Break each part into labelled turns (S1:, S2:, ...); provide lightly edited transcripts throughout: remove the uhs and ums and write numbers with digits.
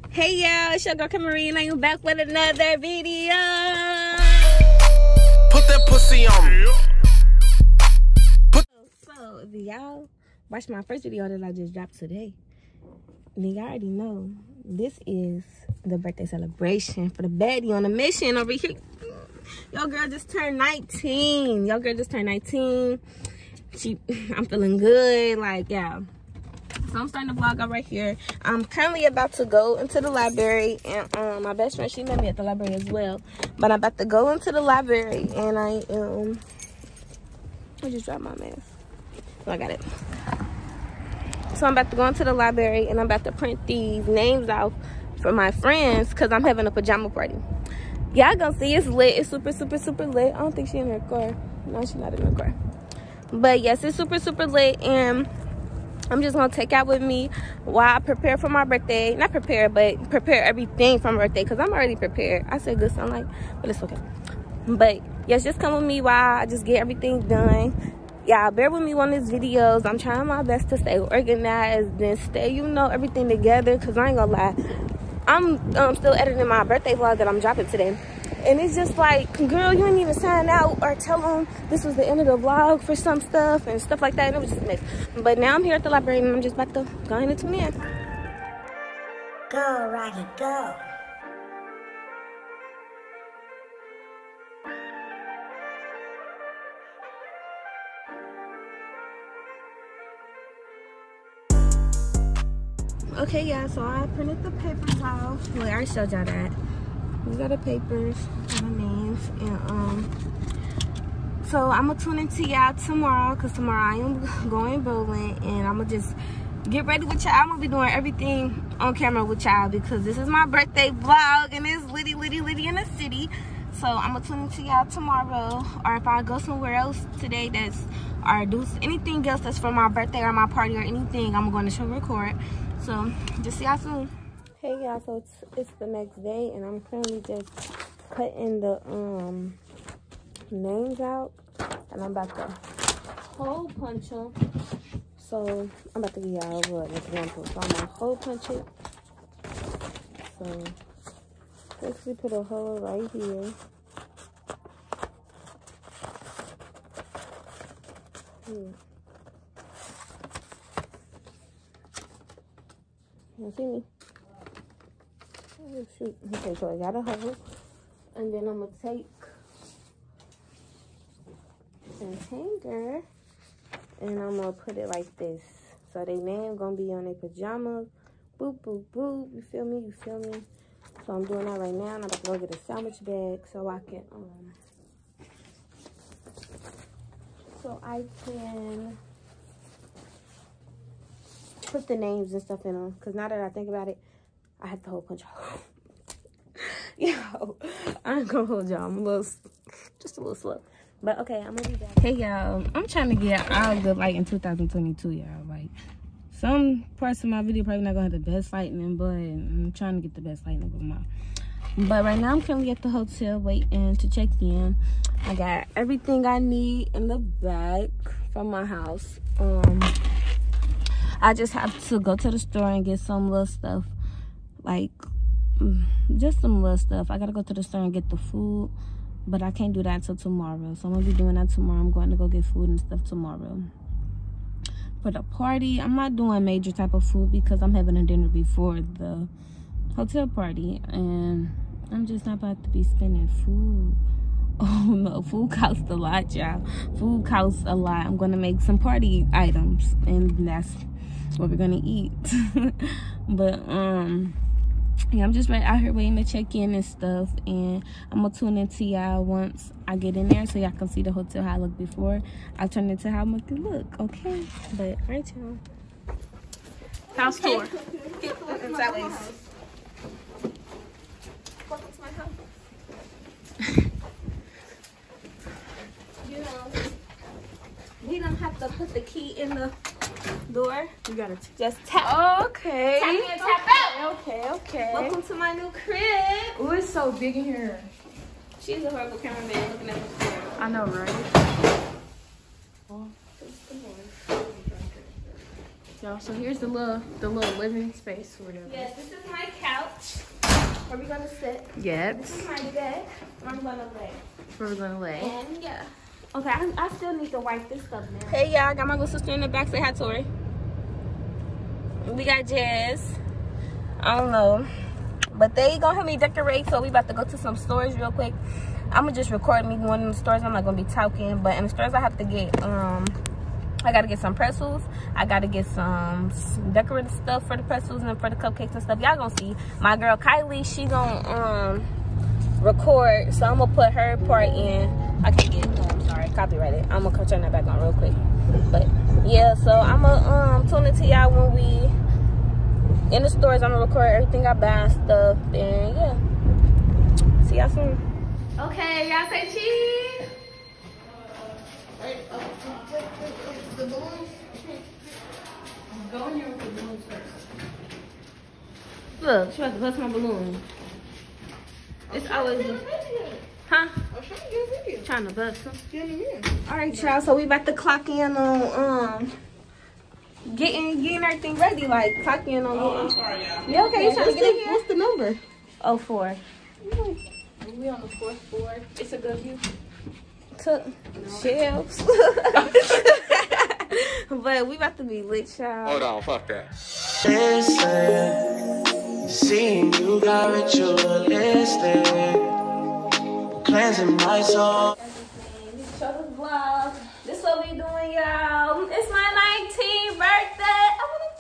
S1: Hey y'all, it's your girl Camarine. I'm back with another video.
S2: Put that pussy on me.
S1: So if y'all watched my first video that I just dropped today, then y'all already know this is the birthday celebration for the baddie on a mission over here. Your girl just turned 19. Your girl just turned 19. I'm feeling good, like, yeah. So I'm starting the vlog out right here. I'm currently about to go into the library, and my best friend, she met me at the library as well. But I'm about to go into the library, and I just dropped my mask. Oh, I got it. So I'm about to go into the library, and I'm about to print these names out for my friends because I'm having a pajama party. Y'all gonna see it's lit. It's super, super, super lit. I don't think she's in her car. No, she's not in her car. But yes, it's super, super lit, and I'm just gonna take out with me while I prepare for my birthday. Not prepare, but prepare everything for my birthday because I'm already prepared. I said good sunlight, but it's okay. But yes, just come with me while I just get everything done. Y'all bear with me on these videos. I'm trying my best to stay organized and stay, you know, everything together because I ain't gonna lie. I'm still editing my birthday vlog that I'm dropping today. And it's just like, girl, you didn't even sign out or tell them this was the end of the vlog for some stuff and stuff like that. And it was just a mess. But now I'm here at the library and I'm just about to go ahead and tune in.
S3: Go, Rocky, go.
S1: Okay, yeah, so I printed the papers out. Well, I already showed y'all that. These are the papers, the names, and so I'm gonna tune into y'all tomorrow because tomorrow I am going bowling, and I'm gonna just get ready with y'all. I'm gonna be doing everything on camera with y'all because this is my birthday vlog and it's litty, litty, litty in the city. So I'm gonna tune into y'all tomorrow, or if I go somewhere else today or do anything else that's for my birthday or my party or anything, I'm going to show record. So just see y'all soon. Hey y'all, so it's the next day and I'm currently just cutting the names out, and I'm about to hole punch them. So I'm about to give y'all what example. So I'm gonna hole punch it. So basically put a hole right here. You see me? Oh, shoot. Okay, so I got a hole, and then I'm gonna take some hanger and I'm gonna put it like this. So their name gonna be on their pajamas. Boop, boop, boop. You feel me? You feel me? So I'm doing that right now, and I'm about to go get a sandwich bag so I can put the names and stuff in them. Cause now that I think about it, I have to hole punch y'all. Yo, I ain't gonna hold y'all. I'm just a little slow. But okay, I'm gonna be back. Hey y'all, I'm trying to get all good light in 2022, y'all. Like, some parts of my video probably not gonna have the best lighting, but I'm trying to get the best lighting of them all. But right now I'm currently at the hotel waiting to check in. I got everything I need in the back from my house. I just have to go to the store and get some little stuff, like just some little stuff. I gotta go to the store and get the food, but I can't do that until tomorrow. So I'm gonna be doing that tomorrow. I'm going to go get food and stuff tomorrow. For the party, I'm not doing major type of food because I'm having a dinner before the hotel party, and I'm just not about to be spending food. Oh no, food costs a lot, y'all. Food costs a lot. I'm gonna make some party items, and that's what we're gonna eat. But yeah, I'm just right out here waiting to check in and stuff, and I'm gonna tune into y'all once I get in there so y'all can see the hotel how I look before I turn into how much it look. Okay, but all right, y'all. House tour. Sideways. Welcome to my house. You know, we don't have to put the key in the door. You gotta just tap. Okay. Tap in and tap out. Okay, okay. Welcome to my new crib.
S4: Oh, it's so big in here.
S1: She's a horrible cameraman looking at the crib.
S4: I know, right?
S1: Oh,
S4: Y'all, so here's the little living space or whatever.
S1: Yes, this is my couch. Where we gonna sit?
S4: Yep.
S1: This is my bed. Where I'm gonna lay.
S4: Where we're gonna lay.
S1: And yeah. Okay, I still need to wipe this stuff now. Hey y'all, got my little sister in the back. Say hi to her. We got Jazz. I don't know. But they gonna help me decorate, so we about to go to some stores real quick. I'm gonna just record me going in the stores. I'm not gonna be talking, but in the stores I have to get I gotta get some pretzels. I gotta get some decorative stuff for the pretzels and for the cupcakes and stuff. Y'all gonna see. My girl Kylie, she gonna record, so I'm gonna put her part in. I can't get it. I'm sorry, copyrighted. I'm gonna turn that back on real quick. But yeah, so I'm gonna tune into y'all when we in the stores. I'm gonna record everything I buy and stuff. And yeah, see y'all soon. Okay, y'all say cheese.
S4: The balloons. Go in here with the balloons first.
S1: Look, she about to bust my balloon. It's always huh?
S4: I'm trying to get a video.
S1: Trying to bust them.
S4: Get in here.
S1: All right, y'all. So we about to clock in on getting everything ready. Like clock in on.
S4: Oh, I'm sorry, y'all.
S1: You okay? You trying to get in here?
S4: What's the number?
S1: 04.
S4: We on the 4th floor. It's a good view.
S1: Took shelves. But we about to be lit, y'all.
S2: Hold on, fuck that.
S3: Listen, seeing you got ritualistic, cleansing my soul.
S1: Show the vlog. This what we doing, y'all. It's my 19th birthday.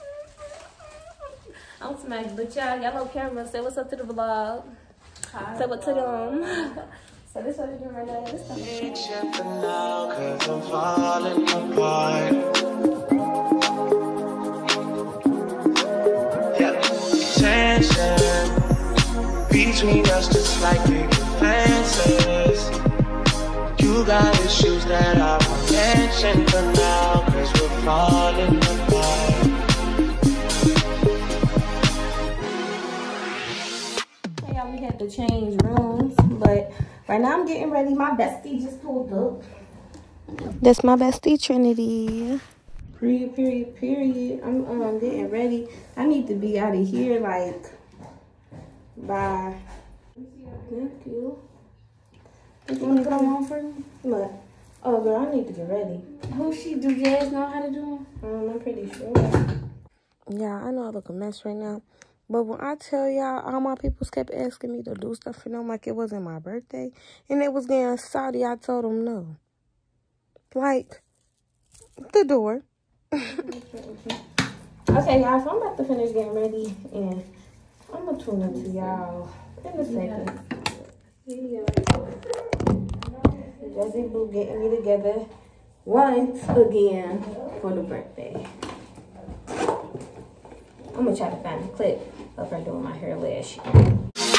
S1: I'm smacked, but y'all know camera. Say what's up to the vlog. Say what to them. So this what we doing right now. This stuff.
S3: Except for now, 'cause I'm falling apart. Yeah, tension between us just like big fences. You got issues that I won't mention for now, 'cause we're falling apart.
S1: Hey y'all, we had to change rooms, but right now I'm getting ready. My bestie just pulled up. That's my bestie Trinity. Period. I'm getting ready. I need to be out of here like by. Thank you. You want to come on for me? Look. Oh girl, I need to get ready.
S4: Who she do? Jazz know how to do them?
S1: I'm pretty sure. Yeah, I know I look a mess right now. But when I tell y'all, all my peoples kept asking me to do stuff for them like it wasn't my birthday. And it was getting salty, I told them no. Like, the door. Okay, y'all, so I'm about to finish getting ready. And I'm going to tune into y'all in a second. Yeah. Jazzy Boo getting me together once again for the birthday. I'm gonna try to find a clip of her doing my hair last year.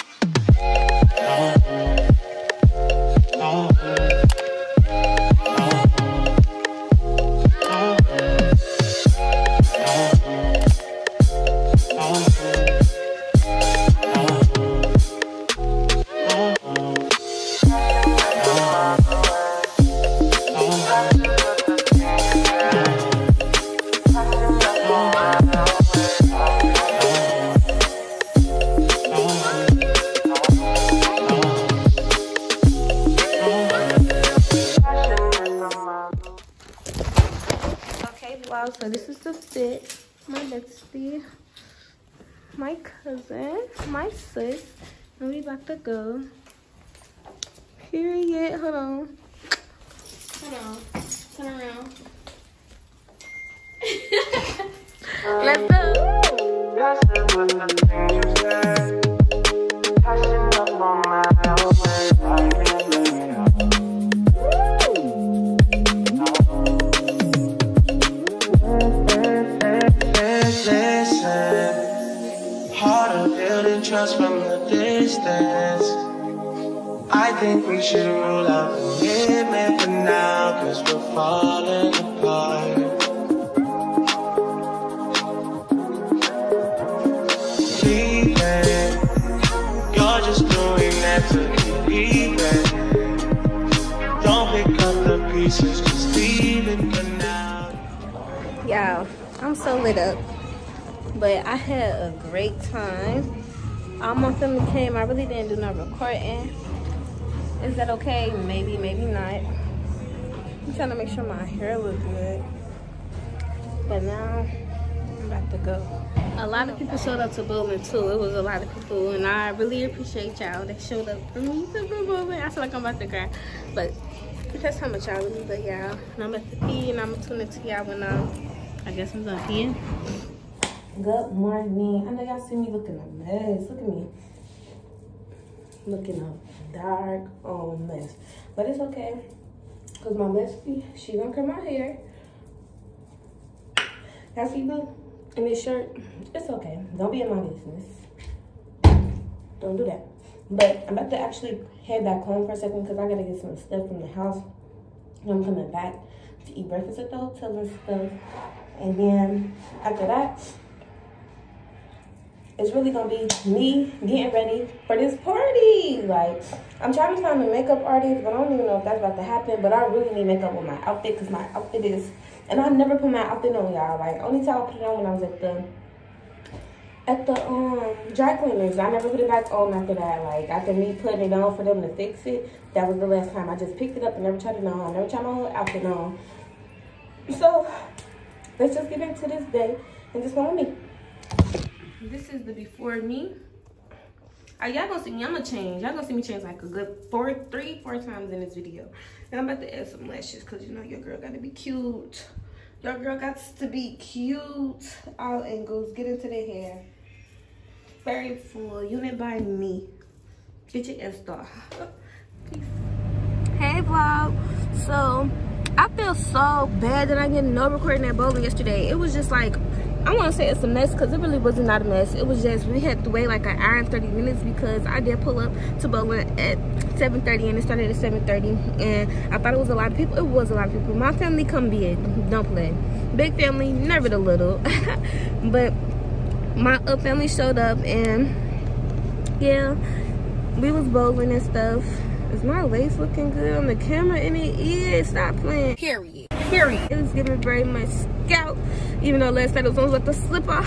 S1: So this is the fit. My bestie, my cousin, my sis, and we about to go. Period. Hold on. Turn around. Let's go.
S3: Trust from the distance. I think we should rule out the commitment for now, 'cause we're falling apart. Leaving, you're just doing that to keep it. Don't pick up the pieces, just leave it for now.
S1: Yo, I'm so so lit up. But I had a great time. All my family came. I really didn't do no recording. Is that okay? Maybe, maybe not. I'm trying to make sure my hair looks good. But now, I'm about to go. A lot of people showed up to bowling too. It was a lot of people, and I really appreciate y'all that showed up for me to go bowling. I feel like I'm about to cry. But that's how much y'all really love y'all. And I'm about to pee, and I'm going to tune into y'all when I guess I'm done peeing. Good morning. I know y'all see me looking a mess. Look at me. Looking a dark old mess. But it's okay. Because my bestie, she gonna cut my hair. Y'all see me in this shirt? It's okay. Don't be in my business. Don't do that. But I'm about to actually head back home for a second because I gotta get some stuff from the house. And I'm coming back to eat breakfast at the hotel and stuff. And then after that, it's really gonna be me getting ready for this party. Like, I'm trying to find a makeup artist, but I don't even know if that's about to happen. But I really need makeup with my outfit because my outfit is, and I never put my outfit on, y'all. Like, only time I put it on when I was at the dry cleaners. I never put it back on after that. Like, after me putting it on for them to fix it, that was the last time. I just picked it up and never tried it on. I never tried my whole outfit on. So let's just get into this day and just follow me. This is the before me. Y'all gonna see me, I'm gonna change. Y'all gonna see me change like a good 3-4 times in this video. And I'm about to add some lashes because you know your girl gotta be cute. Your girl got to be cute. All angles, get into the hair. Very full, unit by me. Get your S-star. Peace. Hey vlog. So I feel so bad that I didn't no recording at bowling yesterday. It was just like, I want to say it's a mess because it really wasn't not a mess. It was just, we had to wait like an hour and 30 minutes because I did pull up to bowling at 7:30 and it started at 7:30. And I thought it was a lot of people. It was a lot of people. My family come big. Don't play. Big family, never the little. But my family showed up and yeah, we was bowling and stuff. Is my lace looking good on the camera? And it is. Stop playing. Period. Period. It was giving very much scalp. Even though last night it was only like the slip off.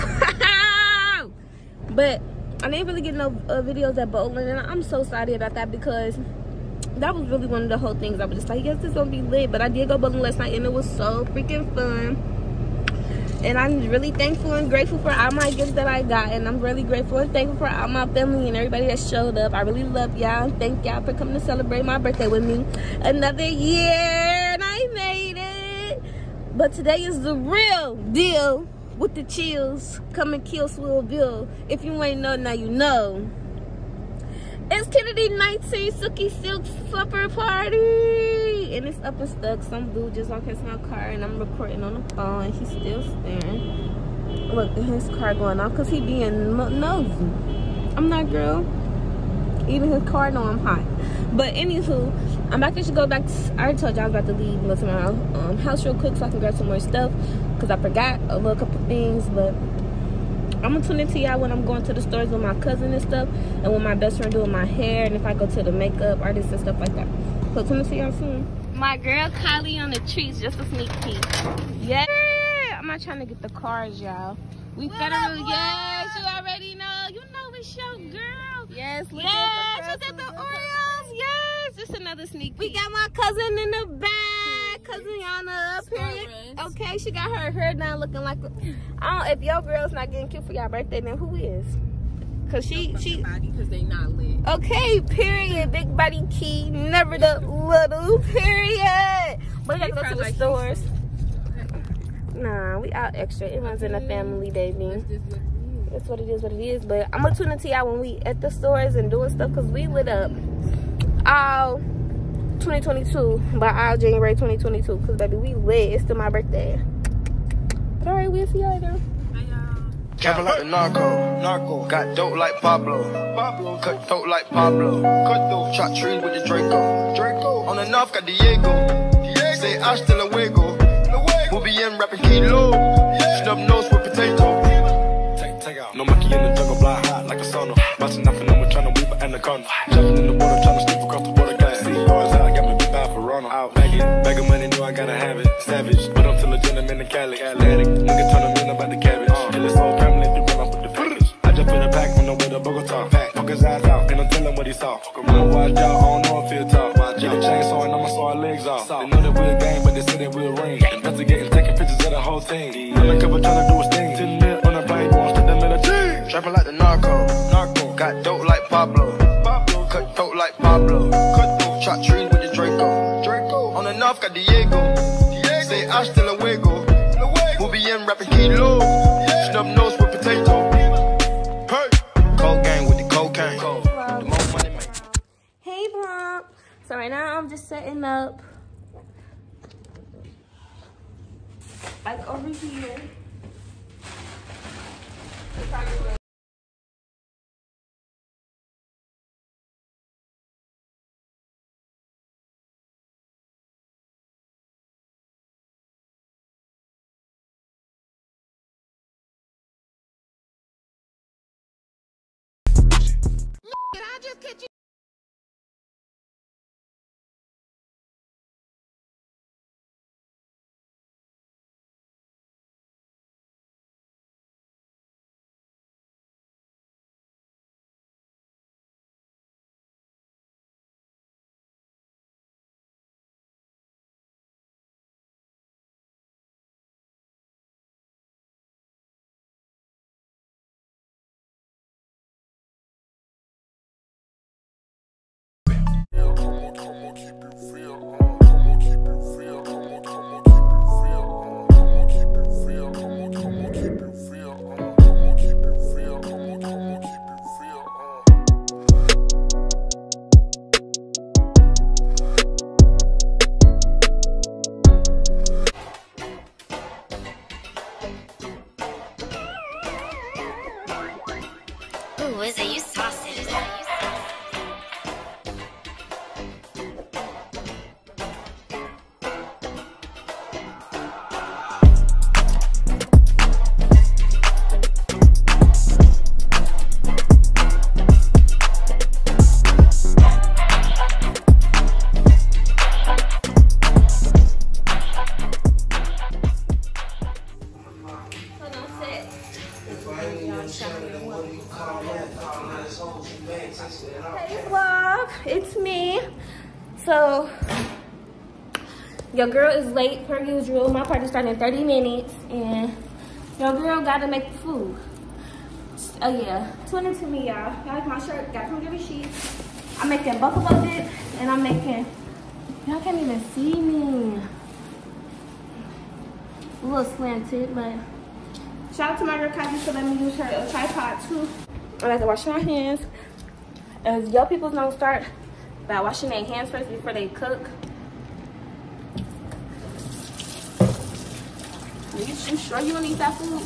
S1: But I didn't really get no videos at bowling. And I'm so sorry about that because that was really one of the whole things. I was just like, yes, this gonna be lit. But I did go bowling last night and it was so freaking fun. And I'm really thankful and grateful for all my gifts that I got. And I'm really grateful and thankful for all my family and everybody that showed up. I really love y'all. Thank y'all for coming to celebrate my birthday with me. Another year and I made it. But today is the real deal with the chills. Come and kill Swill Bill. If you ain't know, now you know. It's Kennedy 19 Suki Silk Supper Party. And it's up and stuck. Some dude just walked into my car and I'm recording on the phone and he's still staring. Look at his car going off because he being nosy. I'm not, girl. Even his car know I'm hot. But anywho, I'm about to go back to, I already told y'all I was about to leave and go to my house real quick so I can grab some more stuff because I forgot a little couple things. But I'm gonna tune into y'all when I'm going to the stores with my cousin and stuff, and when my best friend doing my hair, and if I go to the makeup artist and stuff like that. So tune into y'all soon. My girl Kylie on the treats, just a sneak peek. Yeah, I'm not trying to get the cars, y'all. We federal, yes, you already know. You know it's your girl. Yes, look at the Oreos. Yes, just another sneak peek. We got my cousin in the back. Cousin Yana up here. Okay, she got her hair down looking like, I don't, if your girl's not getting cute for your birthday, then who is? Cause she because they not lit. Okay, period. Big body key, never the little, period. But we gotta go to the stores. Nah, we out extra. It runs in the family, baby. That's what it is, what it is. But I'm gonna tune into y'all when we at the stores and doing stuff because we lit up all 2022 by all January 2022 because baby we lit. It's still my birthday. But all right, we'll see y'all later.
S3: Trapping like the narco. Got dope like Pablo. Cut throat like Pablo. Chop trees with the Draco. On the north got Diego. Say hasta luego. We'll be in rapping kilo. Snub nose with potato. Take out. No monkey in the jungle, fly high like a sauna. Bouncing nothing, I'm trying to weave an anaconda. Jumping in the water, trying to sleep across the water. Glass. See cars out, got me big bad for Ronald. Out, bag of money, know I gotta have it. Savage, but I'm still a gentleman in Cali. Atlantic, nigga turn them in about the
S2: go talk. Poke his eyes out, and I'm telling what he saw. Around watch out, I don't know if he'll talk. Get a chainsaw and I'ma saw our legs off. They know that we're a gang, but they say that we're a ring. Investigating, taking pictures of the whole team. Undercover trying to do his thing. To the lip on the bike, won't stick them in a team. Trapping like the narco. Got dope like Pablo. Cut dope like Pablo. Chop trees with the Draco. On the north got Diego. Say hasta luego. We'll be in rapping kilo. Snub nose with potato. Hey, cold gang with the cocaine. The more money make.
S1: Hey vlog. So right now I'm just setting up like over here.
S5: Ooh, is it you saucy?
S1: Hey vlog, it's me. So your girl is late per usual. My party starting in 30 minutes and your girl gotta make the food. Oh yeah, tune into me y'all. Y'all like my shirt, got from the sheets. I'm making buffalo dip and I'm making, y'all can't even see me. A little slanted, but shout out to my girl Kaji for letting me use her tripod too. I like to wash my hands. As your people don't start by washing their hands first before they cook. You sure you don't eat that food?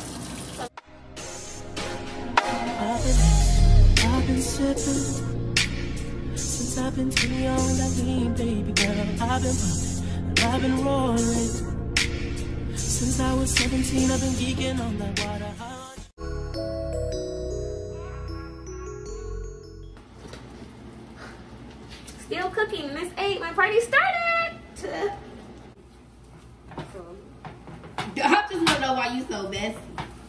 S6: I've been sipping since I've been too young, that lean baby girl. I've been popping and I've been rolling since I was 17. I've been geeking on that water.
S1: Still cooking. It's 8. My party started.
S4: I just want to know why you so messy.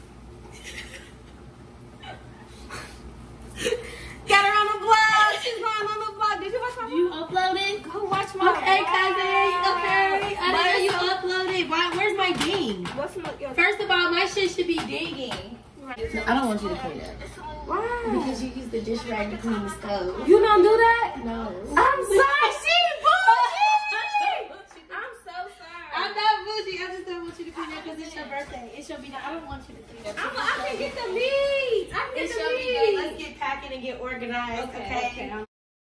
S1: Got her on the vlog. She's going on the vlog. Did you watch my vlog?
S4: You uploaded?
S1: Go watch my
S4: Okay,
S1: vlog.
S4: cousin. Okay. I didn't know you uploaded. Why? Where's my ding?
S1: What's your
S4: First of all, my shit should be dinging. I don't want you to clean it.
S1: Why?
S4: Because you use the dish rag to clean the stove.
S1: You don't do that?
S4: No.
S1: I'm sorry. She bougie. I'm so sorry.
S4: I'm not bougie. I just don't want you to clean it because it's your birthday. It should be done. I don't want you to clean it.
S1: I can get the meat. I can
S4: It
S1: get
S4: should
S1: the
S4: be done.
S1: meat.
S4: Let's get packing and get organized. Okay.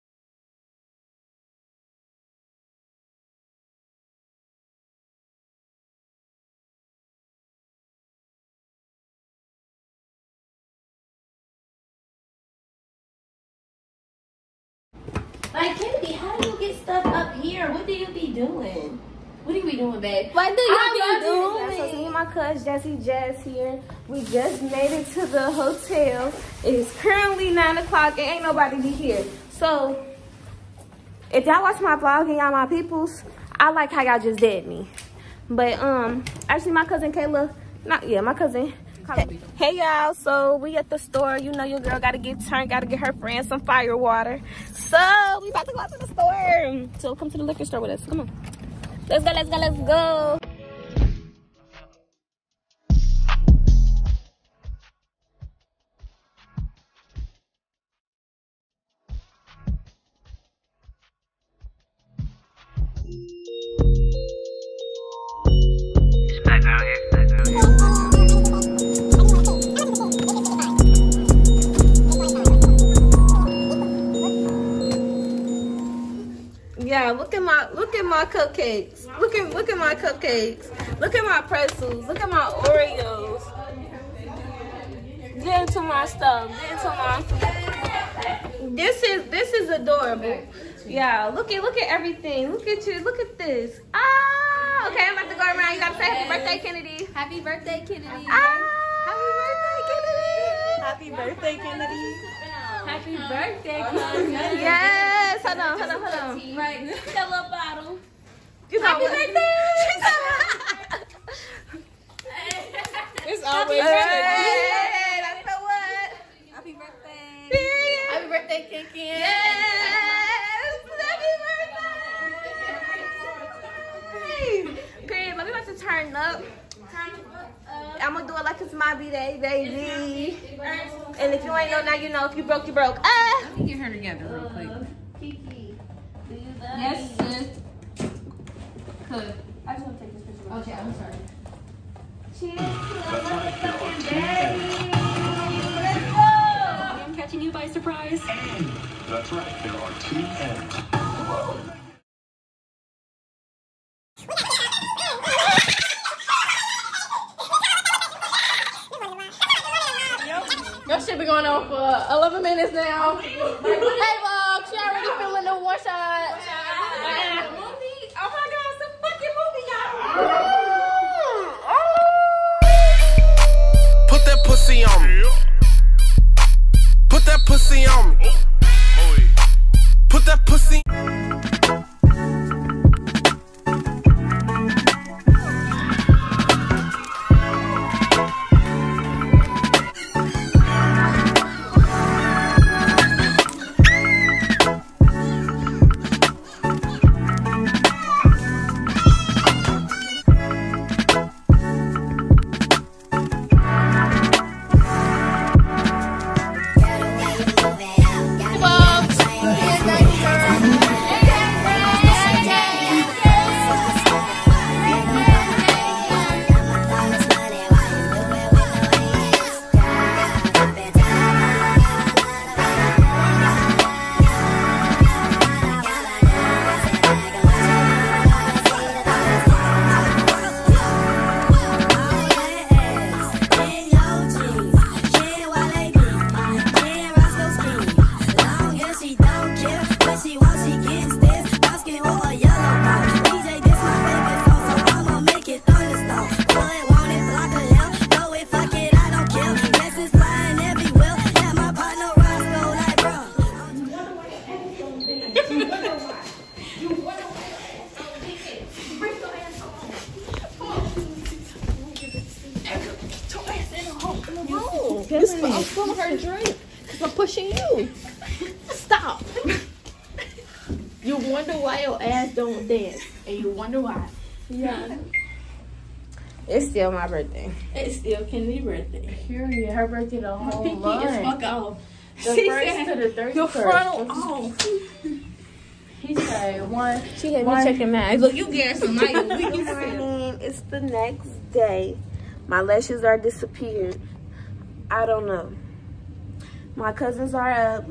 S4: Like, Kennedy, how do you get stuff up here? What do you be doing? What do you be doing, babe?
S1: What do you be
S4: I
S1: doing?
S4: love you.
S1: So me and my cousin Jazz here. We just made it to the hotel. It is currently 9 o'clock and ain't nobody be here. So if y'all watch my vlog and y'all my peoples, I like how y'all just did me. But actually my cousin Kayla, my cousin Hey y'all, so we at the store. You know your girl gotta get turned, gotta get her friend some fire water. So we about to go out to the store. So come to the liquor store with us. Come on. Let's go, let's go, let's go. Yeah, look at my cupcakes. Look at my cupcakes. Look at my pretzels. Look at my Oreos. Get into my stuff. Get into my. This is adorable. Yeah, look at everything. Look at you. Look at this. Ah, okay, I'm about to go around. You gotta say happy birthday, Kennedy.
S4: Happy birthday, Kennedy.
S1: Ah, happy birthday, Kennedy.
S4: Happy birthday, Kennedy. Happy birthday, Kennedy.
S1: Yes. Hold on.
S4: Right, that little bottle.
S1: You happy birthday.
S4: It's always
S1: Hey, that's the what?
S4: Happy birthday.
S1: Period.
S4: Happy birthday, Kiki.
S1: Yes. Happy birthday. Period. Let me about to turn up. I'm gonna do it like it's my B-Day, baby. And if you ain't know, now you know. If you broke, you broke.
S4: Let me get her together real quick. Kiki, do you love Yes, sis. Could. I just want to take this picture. Okay, I'm sorry. Cheers to the motherfucking Baddies. Let's go. I'm catching you by surprise.
S2: And that's right, there are 2 ends.
S4: Your shit been going on for 11 minutes now. Hey, Bob, she already feeling the one shot. Movie? Oh my God, it's a fucking movie, y'all.
S3: Put that pussy on me. Put that pussy on me. Put that pussy.
S4: I'm filling her drink because I'm pushing you. Stop. You wonder why your ass don't dance, and you wonder why. Yeah.
S1: It's still my birthday.
S4: It's still Kennedy's birthday.
S1: Period. Her birthday the whole
S4: Pinky
S1: month.
S4: is fuck off.
S1: The
S4: She
S1: first
S4: said,
S1: to the 31st.
S4: your frontal off.
S1: He said one.
S4: She had
S1: one.
S4: me checking mine. Look, you get some night.
S1: Good morning. It's the next day. My lashes are disappeared. I don't know. My cousins are up.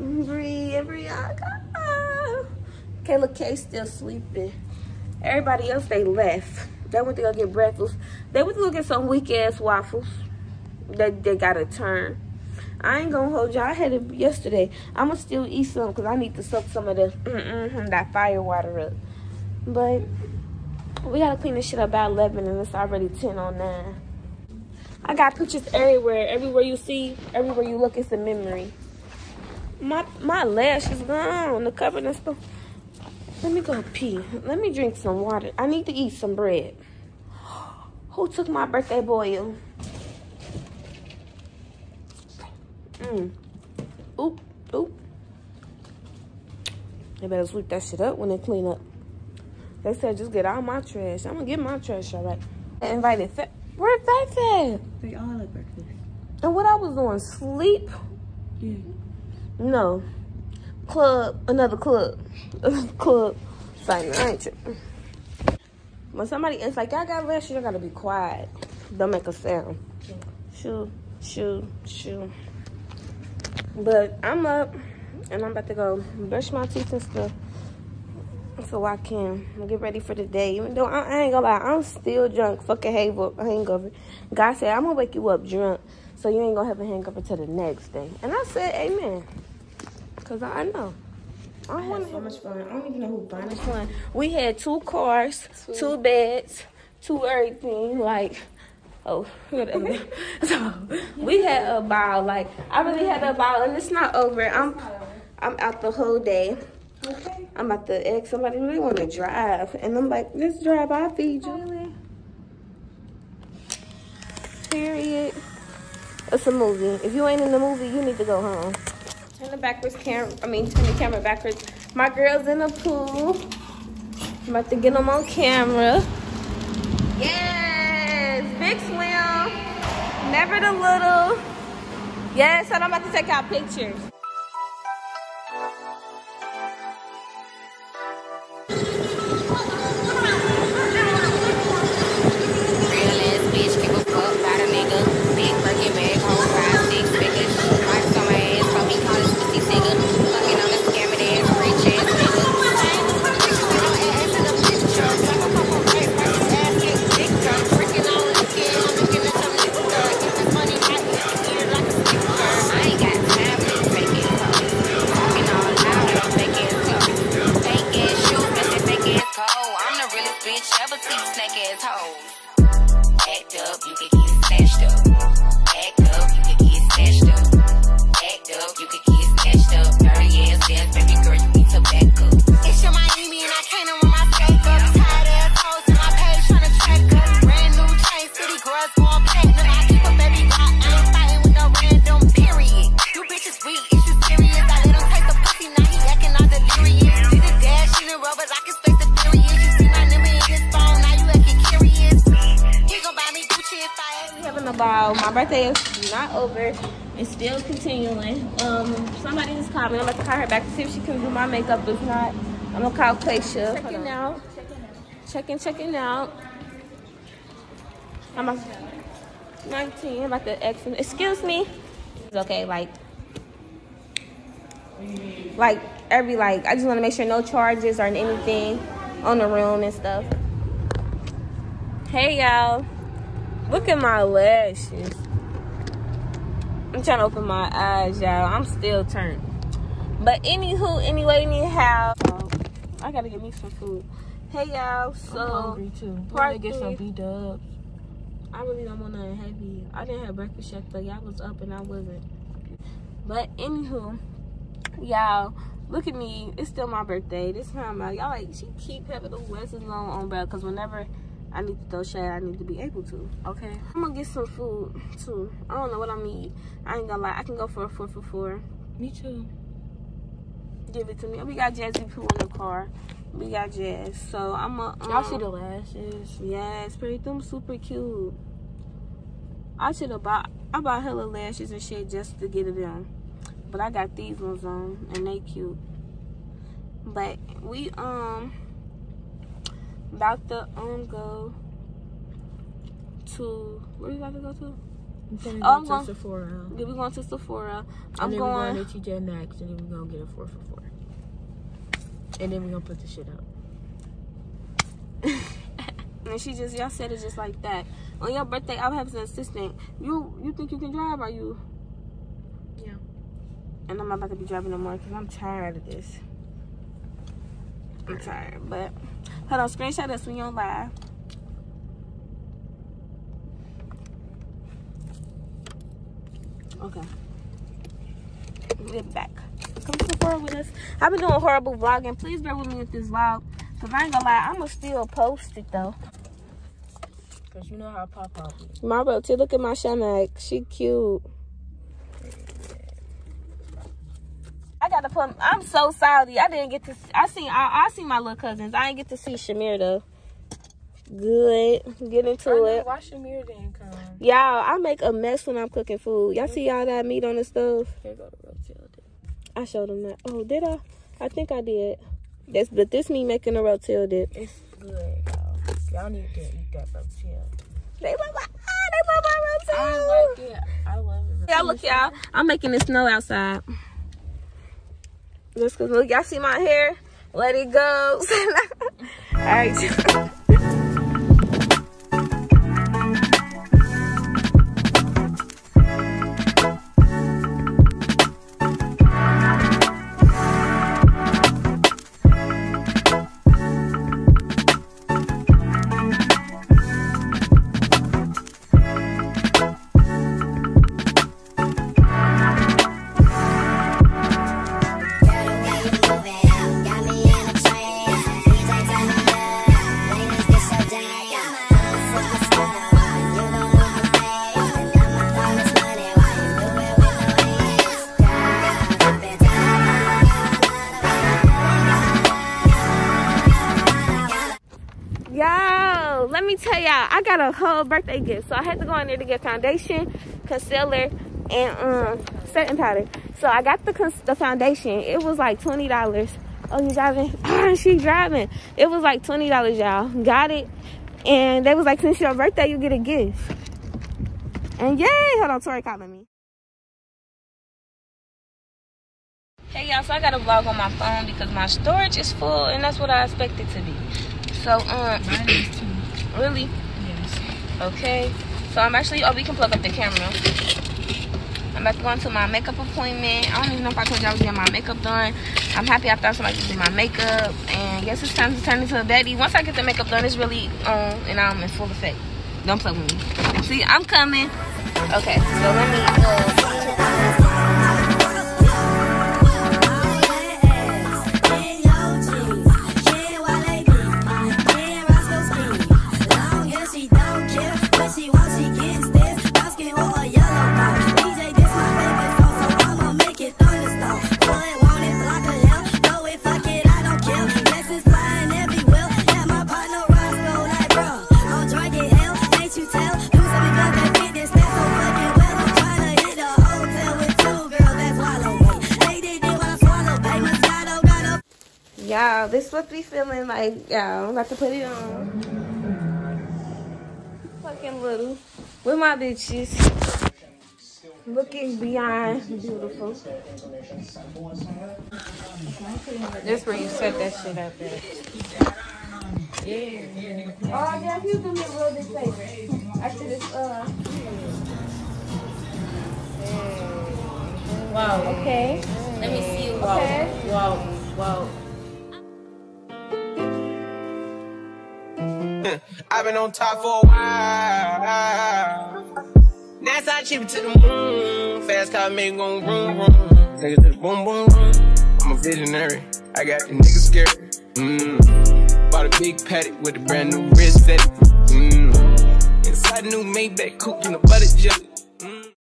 S1: Kayla K still sleeping. Everybody else, they left. They went to go get breakfast. They went to go get some weak ass waffles. They got a turn. I ain't gonna hold y'all. I had it yesterday. I'm gonna still eat some because I need to soak some of the that fire water up. But we gotta clean this shit up by 11 and it's already 10:09. I got pictures everywhere. Everywhere you see, everywhere you look, it's a memory. My lash is gone. The cover and stuff. Let me go pee. Let me drink some water. I need to eat some bread. Who took my birthday boil? Oop, oop. They better sweep that shit up when they clean up. They said just get all my trash. I'm gonna get my trash all right. I invited where Faith at?
S4: They all at breakfast.
S1: And what I was doing, sleep?
S4: Yeah.
S1: No. Club, another club. Club. It's like, I ain't tripping. When somebody, it's like, y'all got rest, y'all gotta be quiet. Don't make a sound. Shoo, shoo, shoo. But I'm up, and I'm about to go brush my teeth and stuff so I can get ready for the day. Even though I ain't gonna lie, I'm still drunk. Fucking hangover. God said, I'm gonna wake you up drunk so you ain't gonna have a hangover till the next day. And I said, amen. Because I know. I had so much fun. I don't even know who buying this fun. We had 2 cars, 2 beds, 2 everything. Like, oh, whatever. So we had a ball. Like, I really had a ball, and it's not over. I'm out the whole day. Okay. I'm about to ask somebody who they want to drive, and I'm like, let's drive. I'll feed you. Period. It's a movie. If you ain't in the movie, you need to go home. Turn the camera backwards. My girl's in the pool. I'm about to get them on camera. Yes, big swim. Never the little. Yes, and I'm about to take out pictures. My birthday is not over. It's still continuing. Somebody just called me. I'm about to call her back to see if she can do my makeup. If not, I'm gonna call Quaisha. Checking out. Checking out. I'm about 19. I'm about to exit. Excuse me. It's okay. Like I just want to make sure no charges or anything on the room and stuff. Hey y'all. Look at my lashes. I'm trying to open my eyes, y'all. I'm still turned. But anywho, anyhow, I gotta get me some food. Hey y'all, so
S4: I'm hungry too. I wanna get some B-dubs.
S1: I really don't want nothing heavy. I didn't have breakfast yet, though. Y'all was up and I wasn't. But anywho, y'all, look at me. It's still my birthday. This time out, y'all like she keep having the West's on, bro. Cause whenever I need to throw shade, I need to be able to, okay? I'm gonna get some food, too. I don't know what I need. I ain't gonna lie. I can go for a 4 for $4.
S4: Me too.
S1: Give it to me. We got Jazzy Pooh in the car. We got Jazz. So, I'm gonna...
S4: y'all see the lashes?
S1: Yes, pretty. Them super cute. I bought hella lashes and shit just to get it in. But I got these ones on, and they cute. But we, about to go to where you about to go to?
S4: I'm going to Sephora.
S1: Yeah, we're going to Sephora.
S4: I'm going to TJ Maxx, and then we're gonna get a 4 for $4. And then we're gonna put the shit up.
S1: And y'all said it just like that. On your birthday, I'll have an assistant. You think you can drive? Are you?
S4: Yeah.
S1: And I'm not about to be driving no more because I'm tired of this. I'm tired, but hold on, screenshot us when you're on live. Okay. Get back. Come to Sephora with us. I've been doing horrible vlogging. Please bear with me with this vlog. Cause I ain't gonna lie, I'ma still post it though.
S4: Cause you know how Pop is.
S1: Marble, look at my Shamak. She cute. I'm so salty. I didn't get to. I seen my little cousins. I didn't get to see Shamir though. Good. Get into it.
S4: Why Shamir didn't come?
S1: Y'all, I make a mess when I'm cooking food. Y'all see all that meat on the stove?
S4: Here go the rotel dip.
S1: I showed them that. Oh, did I? I think I did. But this me making a rotel dip.
S4: It's good, y'all. Y'all need to eat that rotel.
S1: They love my rotel.
S4: I like it. I love it.
S1: Y'all look, y'all. I'm making it snow outside. Just cause look, y'all see my hair? Let it go. All right. Yo, let me tell y'all, I got a whole birthday gift. So I had to go in there to get foundation, concealer, and setting powder. So I got the foundation. It was like $20. Oh, you driving? She driving. It was like $20, y'all. Got it. And they was like, since your birthday, you get a gift. And yay! Hold on, Tori calling me. Hey y'all, so I got a vlog on my phone because my storage is full, and that's what I expect it to be. So
S4: Mine is too.
S1: really?
S4: Yes.
S1: Okay. So I'm actually, oh, we can plug up the camera. I'm about to go into my makeup appointment. I don't even know if I told you I was getting my makeup done. I'm happy I thought somebody did my makeup, and yes, it's time to turn into a baddie. Once I get the makeup done, it's really on, and I'm in full effect. Don't play with me. See, I'm coming. Okay, so let me y'all, this what we feeling like, y'all. I'm about to put it on. Fucking little. With my bitches. Looking beyond beautiful.
S4: This where you set that shit up at.
S1: Yeah. Oh, yeah, you do me a real big favor. After this,
S4: Wow.
S1: Okay.
S4: Let me see. Wow.
S1: Okay.
S4: Wow. Wow.
S3: I've been on top for a while. That's how I chip it to the moon. Fast car make gon' vroom vroom. Take it to the boom boom boom. I'm a visionary. I got the niggas scared. Bought a big paddock with a brand new wrist set. Inside a new Maybach coupe in a butter jelly.